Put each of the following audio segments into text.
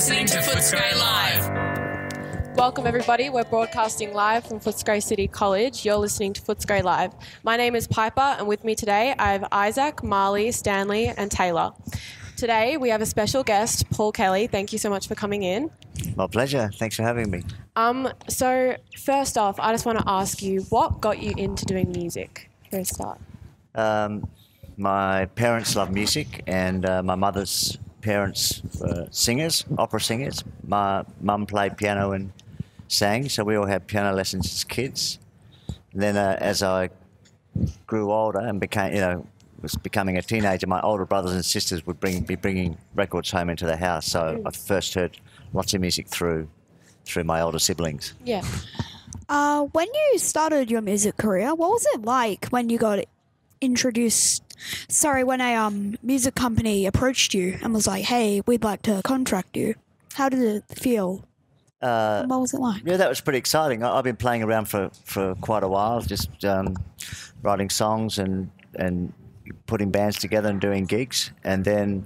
listening to Footscray Live. Welcome everybody, we're broadcasting live from Footscray City College. You're listening to Footscray Live. My name is Piper and with me today I have Isaac, Marley, Stanley and Taylor. Today we have a special guest, Paul Kelly. Thank you so much for coming in. My pleasure. Thanks for having me. So first off, I just want to ask you, what got you into doing music for a start? My parents love music and my mother's parents were singers, opera singers. My mum played piano and sang, so we all had piano lessons as kids. And then as I grew older and was becoming a teenager, my older brothers and sisters would be bringing records home into the house. So I first heard lots of music through my older siblings. Yeah. When you started your music career, what was it like when you got introduced? Sorry, when a music company approached you and was like, "Hey, we'd like to contract you." How did it feel? What was it like? Yeah, that was pretty exciting. I've been playing around for quite a while, just writing songs and putting bands together and doing gigs. And then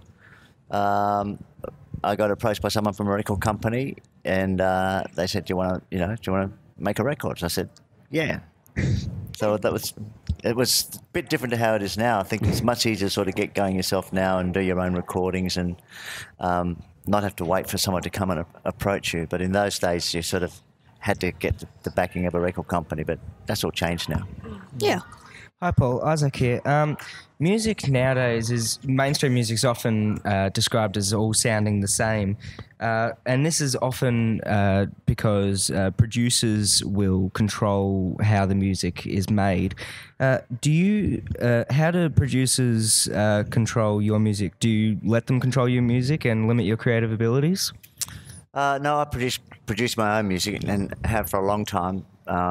I got approached by someone from a record company, and they said, "Do you want to make a record?" So I said, "Yeah." So it was a bit different to how it is now. I think it's much easier to sort of get going yourself now and do your own recordings and not have to wait for someone to come and approach you. But in those days, you sort of had to get the backing of a record company. But that's all changed now. Yeah. Hi Paul, Isaac here. Music nowadays mainstream music's often described as all sounding the same, and this is often because producers will control how the music is made. How do producers control your music? Do you let them control your music and limit your creative abilities? No, I produce my own music and have for a long time.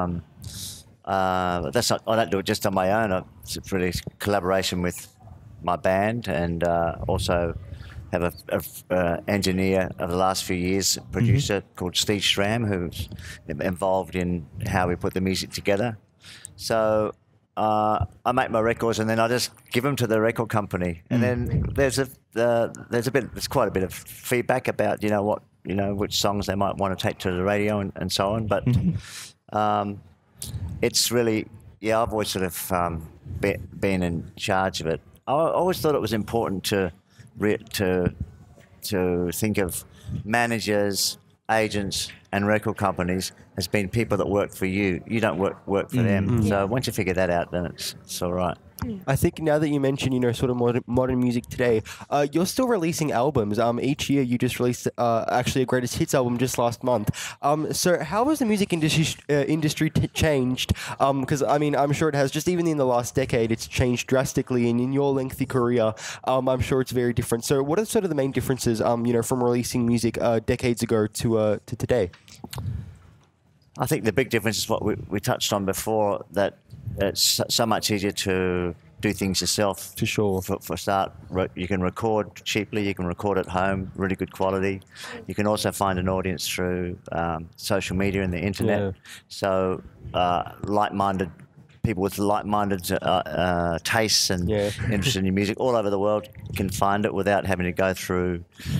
I don't do it just on my own. It's really collaboration with my band, and also have a engineer of the last few years, a producer called Steve Schramm, who's involved in how we put the music together. So I make my records and then I just give them to the record company, and then there's quite a bit of feedback about which songs they might want to take to the radio and so on, but. It's really, I've always sort of been in charge of it. I always thought it was important to think of managers, agents, and record companies as being people that work for you. You don't work for them. So once you figure that out, then it's all right. I think now that you mention, sort of modern music today, you're still releasing albums. Each year you just released actually a greatest hits album just last month. So how has the music industry changed? Because I'm sure it has. Just even in the last decade, it's changed drastically. And in your lengthy career, I'm sure it's very different. So what are sort of the main differences, from releasing music decades ago to today? I think the big difference is what we touched on before, that it's so much easier to do things yourself. For sure. For a start, you can record cheaply, you can record at home, really good quality. You can also find an audience through social media and the internet. Yeah. So like-minded people with like-minded tastes and interest in your music all over the world can find it without having to go through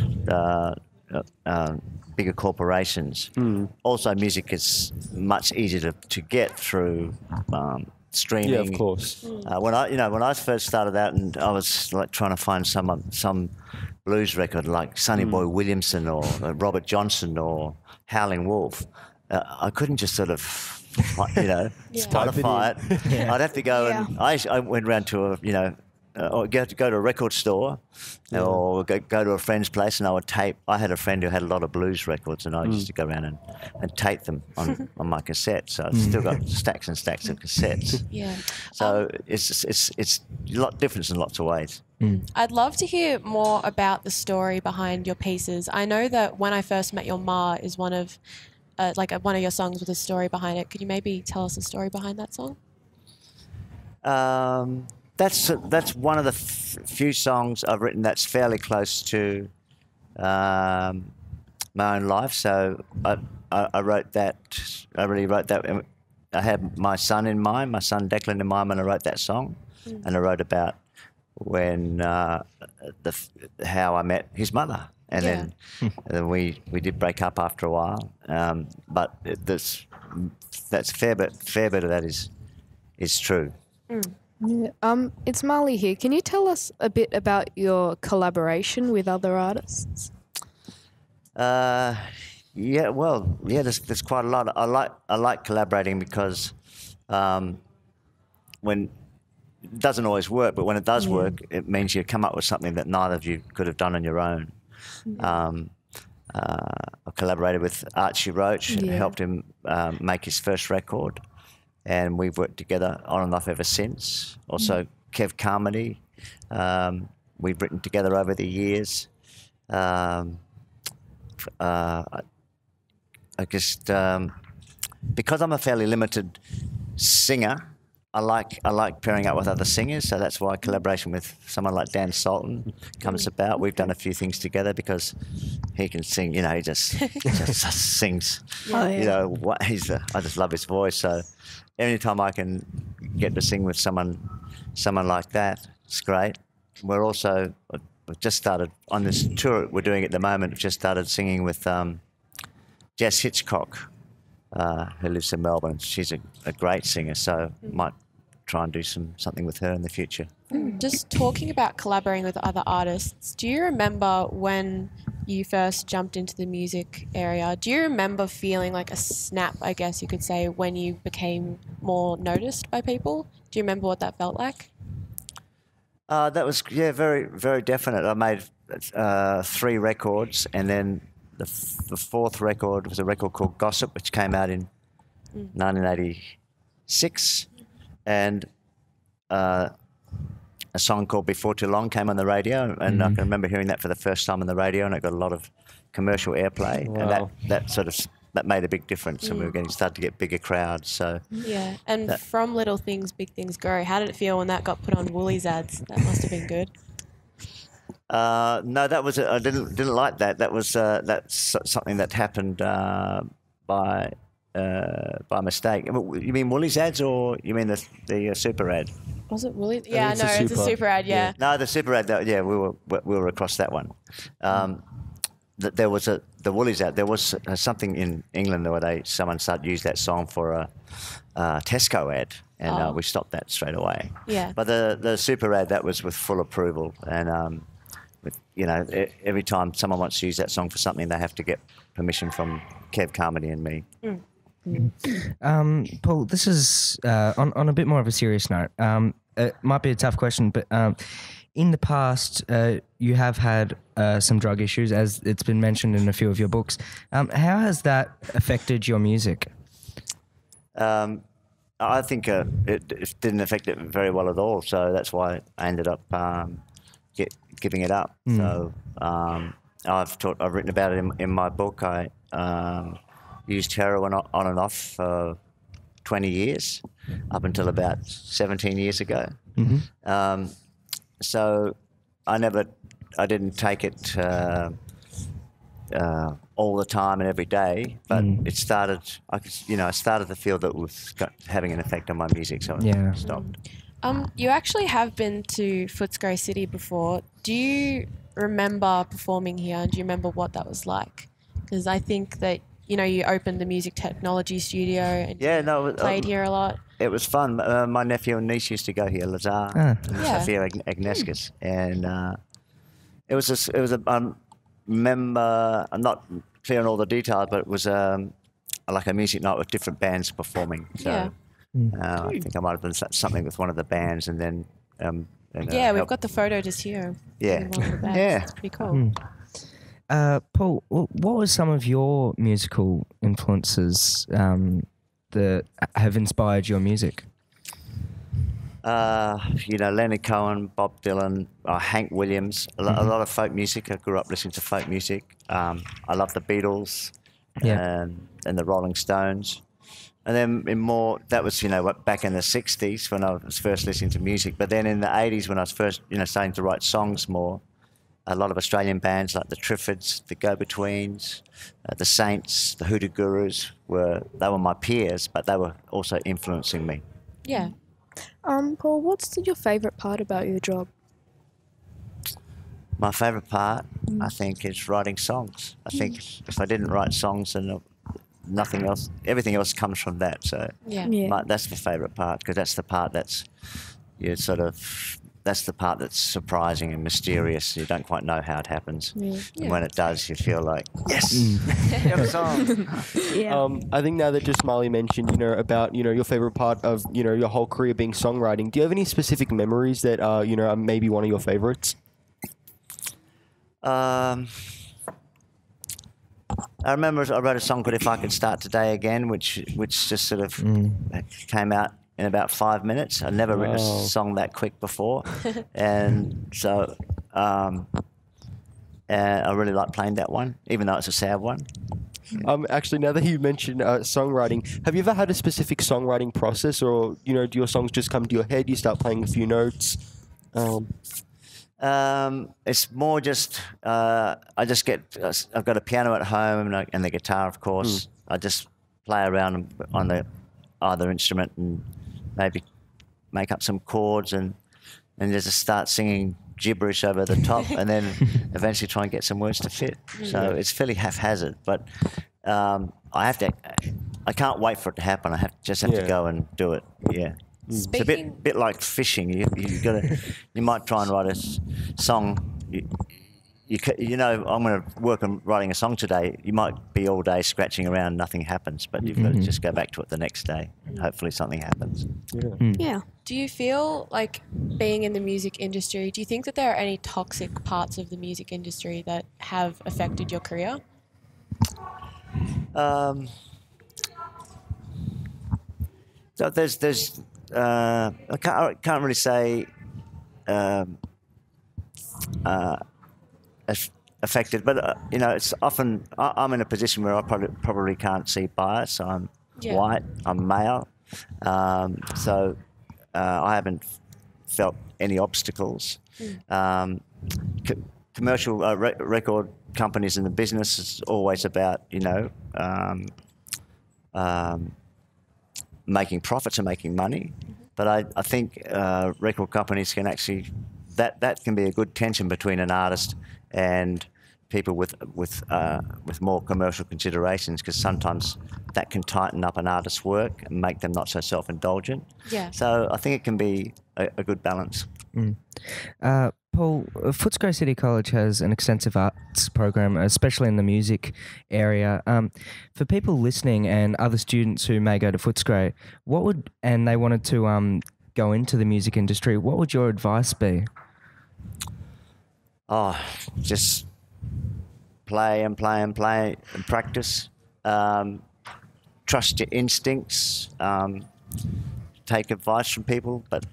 bigger corporations. Also, music is much easier to get through streaming. Yeah, of course. When I first started out, and I was like trying to find some blues record like Sonny Boy Williamson or Robert Johnson or Howling Wolf, I couldn't just sort of Spotify it. Yeah. I'd have to go and I went around to or go to a record store or go to a friend's place, and I had a friend who had a lot of blues records, and I used to go around and tape them on my cassette. So I've still got stacks and stacks of cassettes. Yeah. So it's a lot different in lots of ways. I'd love to hear more about the story behind your pieces. I know that When I First Met Your Ma is one of your songs with a story behind it. Could you maybe tell us the story behind that song? That's one of the few songs I've written that's fairly close to my own life. So I wrote that. I really wrote that. I had my son in mind, my son Declan in mind when I wrote that song, and I wrote about when how I met his mother. And Yeah. then we did break up after a while. But that's fair bit of that is true. Yeah. It's Marley here. Can you tell us a bit about your collaboration with other artists? Yeah, well, yeah, there's quite a lot. I like collaborating because when it doesn't always work, but when it does work, it means you come up with something that neither of you could have done on your own. I collaborated with Archie Roach and helped him make his first record, and we've worked together on and off ever since. Also, Kev Carmody, we've written together over the years. I just because I'm a fairly limited singer, I like pairing up with other singers, so that's why collaboration with someone like Dan Sultan comes about. We've done a few things together because he can sing. You know, he just sings. Oh, yeah. You know, I just love his voice. So anytime I can get to sing with someone like that, it's great. We've just started on this tour we're doing at the moment. We've just started singing with Jess Hitchcock, who lives in Melbourne. She's a great singer, so might try and do something with her in the future. Just talking about collaborating with other artists, do you remember when you first jumped into the music area? Do you remember feeling like a snap, I guess you could say, when you became more noticed by people? Do you remember what that felt like? That was, very, very definite. I made 3 records, and then the 4th record was a record called Gossip, which came out in 1986, and a song called Before Too Long came on the radio, and I can remember hearing that for the first time on the radio, and it got a lot of commercial airplay, and that made a big difference, and we were started to get bigger crowds. So yeah, and from Little Things, Big Things Grow, how did it feel when that got put on Woolies ads? That must have been good. No, that was I didn't like that. That was that's something that happened by mistake. You mean Woolies ads, or you mean the super ad? Was it Woolies? Yeah, it's no, a it's a super ad. Yeah. No, the super ad. We were across that one. There was the Woolies ad. There was something in England where someone started to use that song for a Tesco ad, and we stopped that straight away. Yeah. But the super ad, that was with full approval, and every time someone wants to use that song for something, they have to get permission from Kev Carmody and me. Paul, this is on a bit more of a serious note. It might be a tough question, but in the past, you have had some drug issues, as it's been mentioned in a few of your books. How has that affected your music? I think it didn't affect it very well at all, so that's why I ended up giving it up. So I've written about it in my book. I used heroin on and off for 20 years, up until about 17 years ago. So I didn't take it all the time and every day, but it started. I started to feel that it was having an effect on my music, so I stopped. You actually have been to Footscray City before. Do you remember performing here, and do you remember what that was like? Because I think that you opened the music technology studio and played here a lot. It was fun. My nephew and niece used to go here, Lazar and Sophia Agneskis, and it was a remember. I'm not clear on all the details, but it was like a music night with different bands performing. So I think I might have done something with one of the bands, and then we've got the photo just here. Yeah, It's pretty cool. Paul, what were some of your musical influences that have inspired your music? Leonard Cohen, Bob Dylan, Hank Williams, a lot of folk music. I grew up listening to folk music. I love the Beatles and the Rolling Stones. And then that was, back in the 60s when I was first listening to music. But then in the 80s when I was first, starting to write songs more, a lot of Australian bands like the Triffids, the Go-Betweens, the Saints, the Hoodoo Gurus, were my peers, but they were also influencing me. Yeah. Paul, what's your favourite part about your job? My favourite part, I think, is writing songs. I think if I didn't write songs, then nothing else, everything else comes from that. So Yeah. Yeah. that's the favourite part, because that's the part that's that's the part that's surprising and mysterious. You don't quite know how it happens, and when it does, you feel like yes, got a song. Yeah. I think now that just Marley mentioned, about, your favorite part of, your whole career being songwriting, do you have any specific memories that, are maybe one of your favorites? I remember I wrote a song called "If I Could Start Today Again," which just sort of came out in about 5 minutes. I'd never written a song that quick before, and so I really like playing that one, even though it's a sad one. Actually, now that you mentioned songwriting, have you ever had a specific songwriting process, or do your songs just come to your head? You start playing a few notes. It's more just I've got a piano at home and the guitar, of course. I just play around on the other instrument and maybe make up some chords and just start singing gibberish over the top, and then eventually try and get some words to fit. So it's fairly haphazard, but I can't wait for it to happen. I just have to go and do it. Yeah. It's a bit like fishing. You might try and write a song. I'm going to work on writing a song today. You might be all day scratching around, nothing happens, but you've got to just go back to it the next day, and hopefully something happens. Yeah. Do you feel like, being in the music industry, do you think that there are any toxic parts of the music industry that have affected your career? So there's I can't really say affected, but it's often I'm in a position where I probably can't see bias. I'm white, I'm male, so I haven't felt any obstacles. Commercial record companies in the business is always about making profits and making money, but I think record companies can actually that can be a good tension between an artist and people with more commercial considerations, because sometimes that can tighten up an artist's work and make them not so self-indulgent. Yeah. So I think it can be a good balance. Paul, Footscray City College has an extensive arts program, especially in the music area. For people listening and other students who may go to Footscray, and they wanted to go into the music industry, what would your advice be? Oh, just play and play and play and practice. Trust your instincts. Take advice from people, but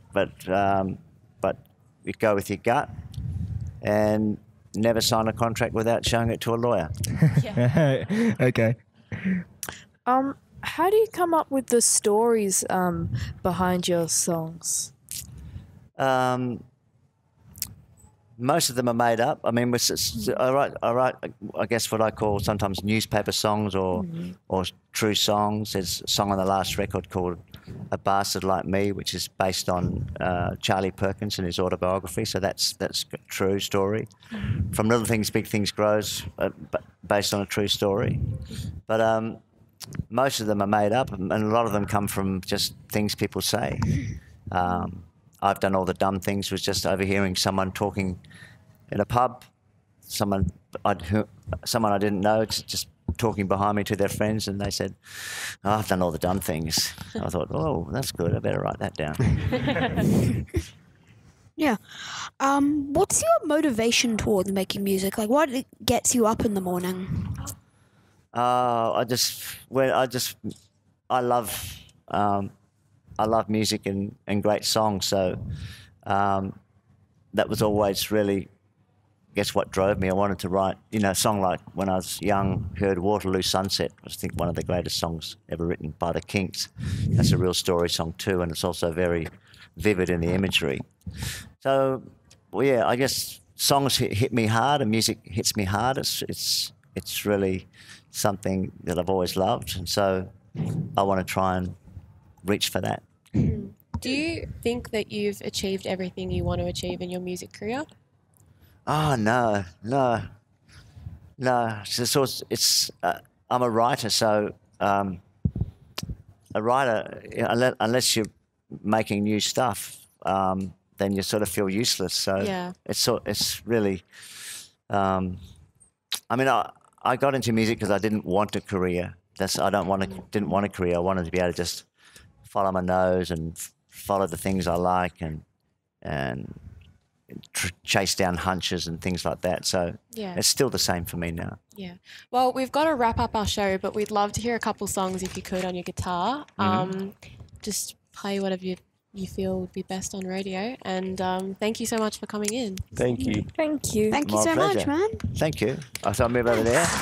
you go with your gut, and never sign a contract without showing it to a lawyer. Okay. How do you come up with the stories behind your songs? Most of them are made up. I mean, I write, I guess, what I call sometimes newspaper songs or true songs. There's a song on the last record called "A Bastard Like Me," which is based on Charlie Perkins and his autobiography. So that's a true story. From Little Things, Big Things Grows, based on a true story. But most of them are made up, and a lot of them come from just things people say. I've done all the dumb things with just overhearing someone talking in a pub, someone I didn't know, just talking behind me to their friends, and they said, "Oh, I've done all the dumb things." I thought, "Oh, that's good. I better write that down." Yeah. What's your motivation towards making music? Like, what gets you up in the morning? I love music and great songs, so that was always really, I guess, what drove me. I wanted to write, a song like when I was young, heard Waterloo Sunset, was, I think, one of the greatest songs ever written by the Kinks. That's a real story song too, and it's also very vivid in the imagery. So, I guess songs hit me hard, and music hits me hard. It's really something that I've always loved, and so I want to try and reach for that. Do you think that you've achieved everything you want to achieve in your music career? Oh no. I'm a writer, so a writer, unless you're making new stuff, then you sort of feel useless. So Yeah. it's really. I mean, I got into music because I didn't want a career. Didn't want a career. I wanted to be able to just follow my nose and follow the things I like and chase down hunches and things like that. So Yeah. it's still the same for me now. Yeah. Well, we've got to wrap up our show, but we'd love to hear a couple songs if you could on your guitar. Just play whatever you feel would be best on radio. And thank you so much for coming in. Thank you. Thank you. Thank you My so much, pleasure. man. Thank you. I thought I'd move over there.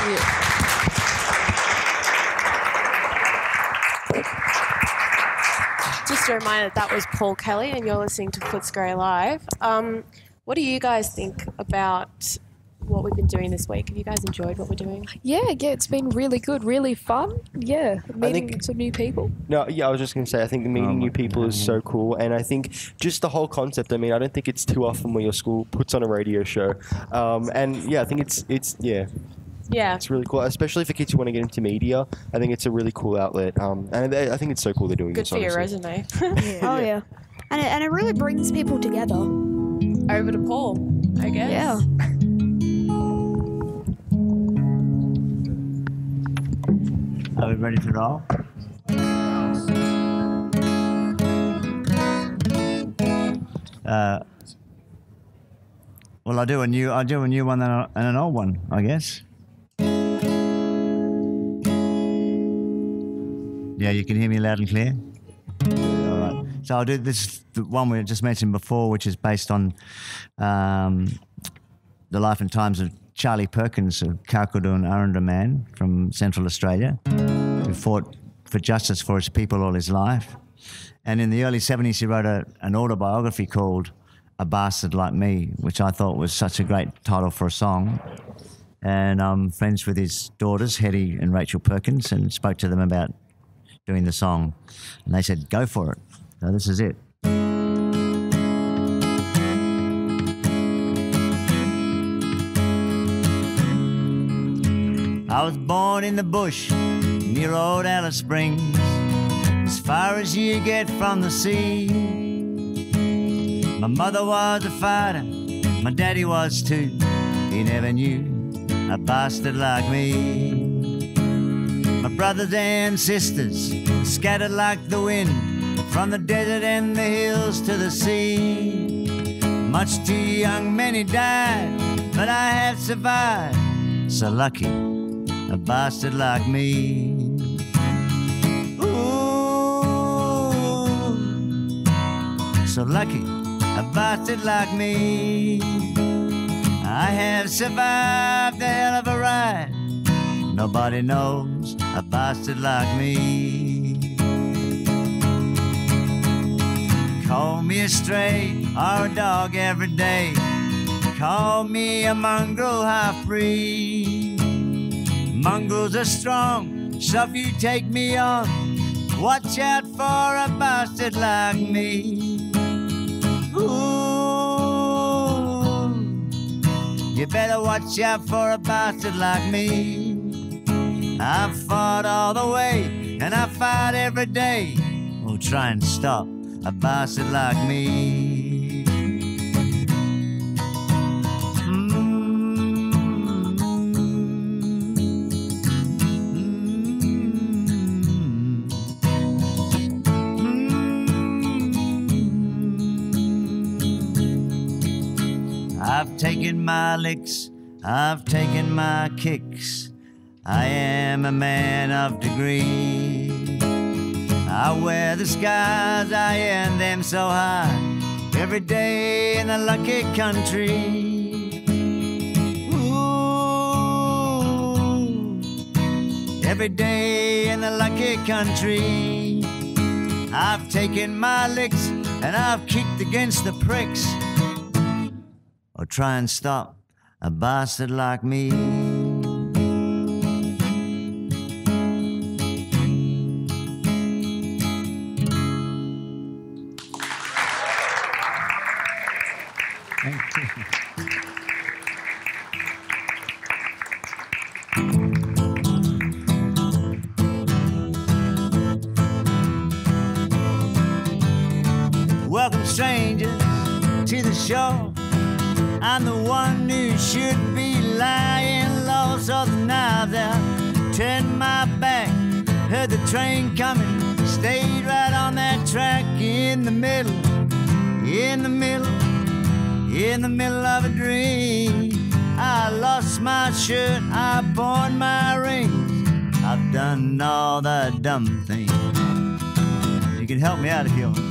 Just a reminder, that was Paul Kelly, and you're listening to Footscray Live. What do you guys think about what we've been doing this week? Have you guys enjoyed what we're doing? Yeah, it's been really good, really fun. Yeah, meeting think- some new people. No, yeah, I was just going to say, I think meeting new people is so cool. And I think just the whole concept, I mean, I don't think it's too often where your school puts on a radio show. And yeah, I think it's Yeah. it's really cool, especially for kids who want to get into media. I think it's a really cool outlet. And I think it's so cool they're doing Good this, for your honestly. resume. Oh yeah, and it really brings people together. Over to Paul, I guess. Yeah. Are we ready to roll? Well, I'll do a new one and an old one, I guess. Yeah, you can hear me loud and clear. All right. So I'll do this, the one we just mentioned before, which is based on the life and times of Charlie Perkins, a Kalkadoon Arundel man from Central Australia, who fought for justice for his people all his life. And in the early 70s, he wrote an autobiography called A Bastard Like Me, which I thought was such a great title for a song. And I'm friends with his daughters, Hetty and Rachel Perkins, and spoke to them about doing the song. And they said, go for it. So this is it. I was born in the bush near old Alice Springs, as far as you get from the sea. My mother was a fighter, my daddy was too. He never knew a bastard like me. My brothers and sisters scattered like the wind, from the desert and the hills to the sea. Much too young, many died, but I have survived. So lucky, a bastard like me. Ooh, so lucky, a bastard like me. I have survived a hell of a ride. Nobody knows a bastard like me. Call me a stray or a dog every day. Call me a mongrel half-breed. Mongrels are strong, so if you take me on, watch out for a bastard like me. Ooh, you better watch out for a bastard like me. I've fought all the way, and I fight every day. We'll try and stop a bastard like me. I've taken my licks, I've taken my kicks. I am a man of degree. I wear the skies, I earn them so high, every day in the lucky country. Ooh, every day in the lucky country. I've taken my licks and I've kicked against the pricks, or try and stop a bastard like me. Thank you. shore. I'm the one who should be lying low. So the knives out, turned my back, heard the train coming, stayed right on that track in the middle, in the middle, in the middle of a dream. I lost my shirt, I pawned my rings. I've done all the dumb things. You can help me out if you want.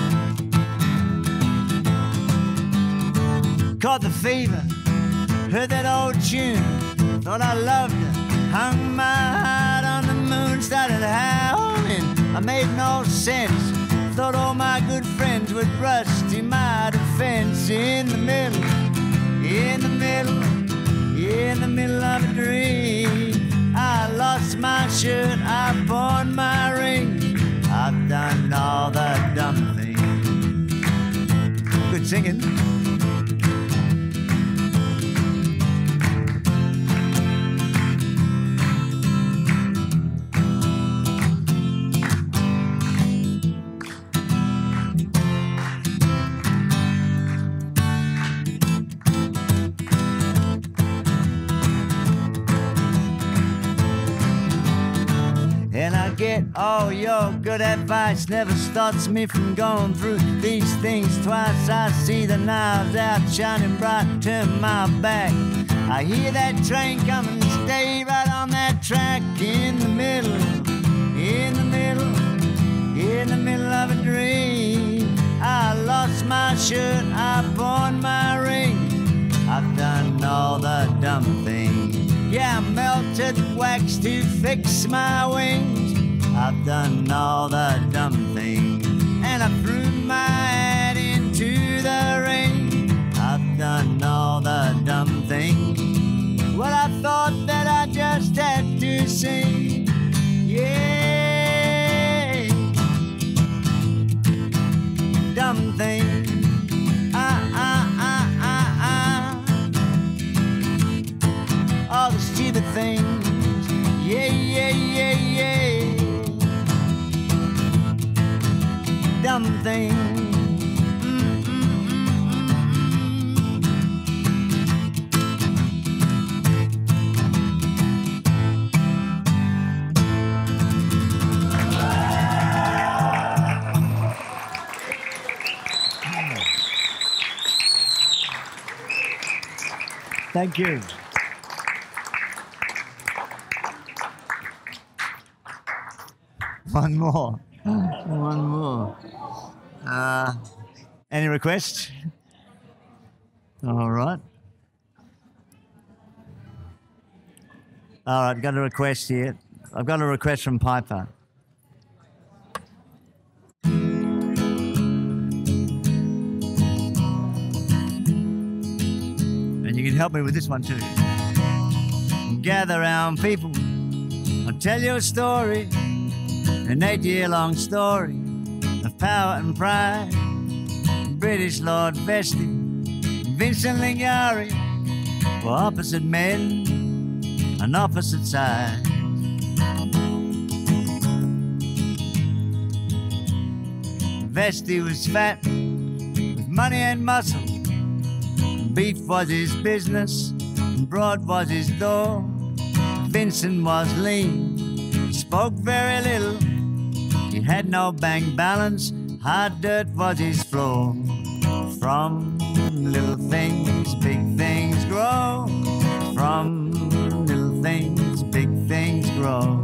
Caught the fever, heard that old tune, thought I loved her, hung my heart on the moon, started howling. I made no sense, thought all my good friends would rush to my defense. In the middle, in the middle, in the middle of a dream. I lost my shirt, I pawned my ring. I've done all the dumb things. Good singing. And I get all your good advice, never stops me from going through these things twice. I see the knives out shining bright, turn my back. I hear that train coming, stay right on that track. In the middle, in the middle, in the middle of a dream. I lost my shirt, I pawned my ring. I've done all the dumb things. Yeah, I melted wax to fix my wings. I've done all the dumb things. And I threw my hat into the ring. I've done all the dumb things. Well, I thought that I just had to sing. Yeah. Dumb things. All the stupid things, yeah, yeah, yeah, yeah. Dumb things. Thank you. One more. One more. Any requests? All right. All right, got a request here. I've got a request from Piper. And you can help me with this one too. Gather round, people. I'll tell you a story. An 8-year-long story of power and pride. British Lord Vestey and Vincent Lingari were opposite men on opposite sides. Vestey was fat with money and muscle. Beef was his business and broad was his door. Vincent was lean, spoke very little. He had no bank balance, hard dirt was his floor. From little things, big things grow. From little things, big things grow.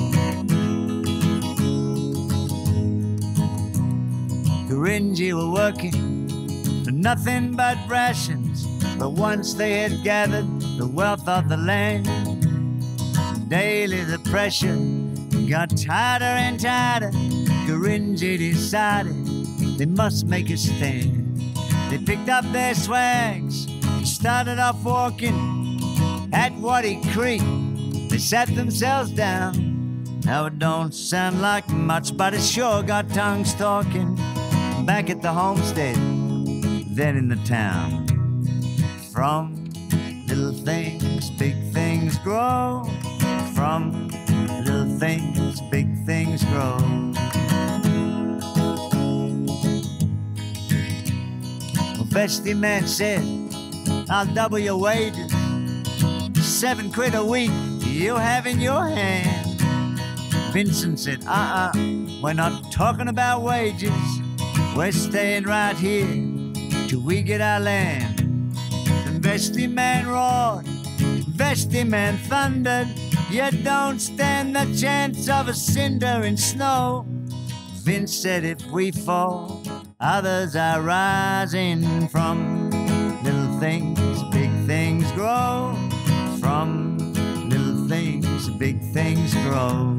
Gurindji were working for nothing but rations, but once they had gathered the wealth of the land, daily the pressure got tighter and tighter. Gurindji decided they must make a stand. They picked up their swags and started off walking at Waddy Creek. They sat themselves down. Now it don't sound like much, but it sure got tongues talking. Back at the homestead, then in the town. From little things, big things grow. From little things, big things grow. Well, Vesti man said, I'll double your wages. 7 quid a week you have in your hand. Vincent said, we're not talking about wages. We're staying right here till we get our land. The Vesti man roared, Vesti man thundered, you don't stand the chance of a cinder in snow. Vince said, if we fall, others are rising from little things, big things grow. From little things, big things grow.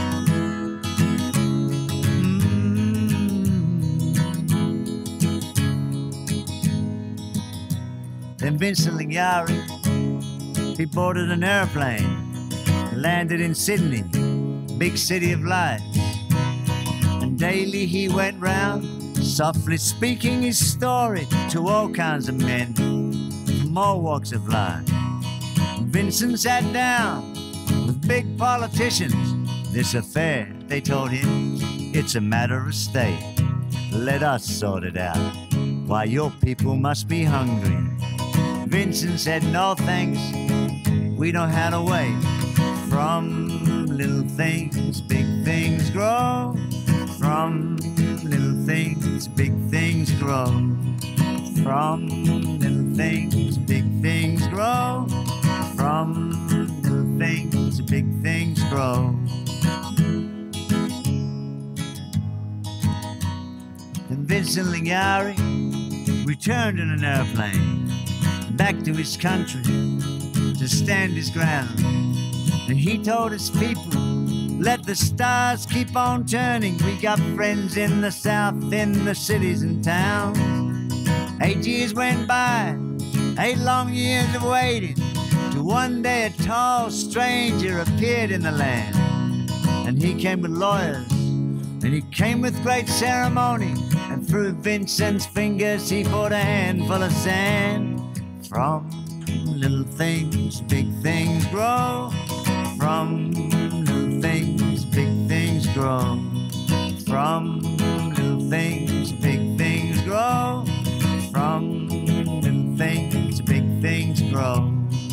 Then Vincent Lignari, he boarded an airplane, landed in Sydney, big city of lights. And daily he went round, softly speaking his story to all kinds of men from all walks of life. Vincent sat down with big politicians. This affair, they told him, it's a matter of state. Let us sort it out. Why, your people must be hungry. Vincent said, no thanks, we know how to wait. From little things, big things grow. From little things, big things grow. From little things, big things grow. From little things, big things grow. And Vincent Lignari returned in an airplane back to his country to stand his ground. And he told his people, let the stars keep on turning. We got friends in the south, in the cities and towns. 8 years went by, 8 long years of waiting, till one day a tall stranger appeared in the land. And he came with lawyers, and he came with great ceremony, and through Vincent's fingers he poured a handful of sand. From little things, big things grow. From little things, big things grow. From little things, big things grow. From little things, big things grow.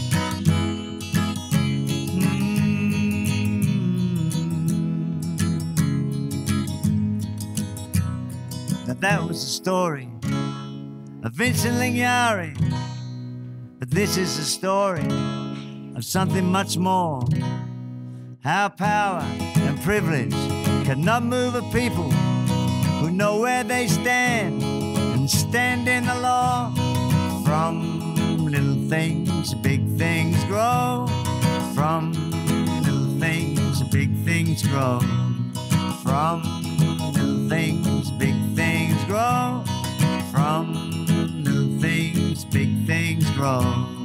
Now that was the story of Vincent Lignari. But this is the story of something much more. How power and privilege cannot move a people who know where they stand and stand in the law. From little things, big things grow. From little things, big things grow. From little things, big things grow. From little things, big things grow.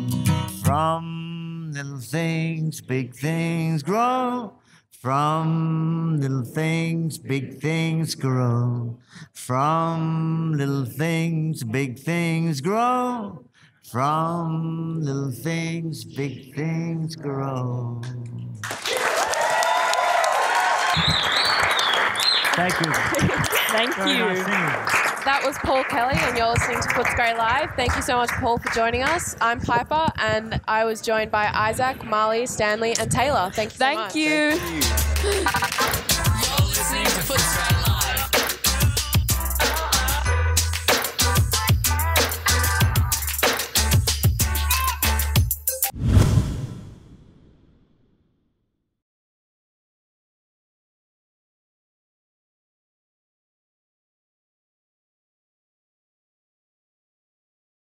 From little things, big things grow. From little things, big things grow. From little things, big things grow. From little things, big things grow. Thank you. Thank Very you. nice singing. That was Paul Kelly, and you're listening to Footscray Live. Thank you so much, Paul, for joining us. I'm Piper, and I was joined by Isaac, Marley, Stanley, and Taylor. Thank you so much. Thank you. Thank you.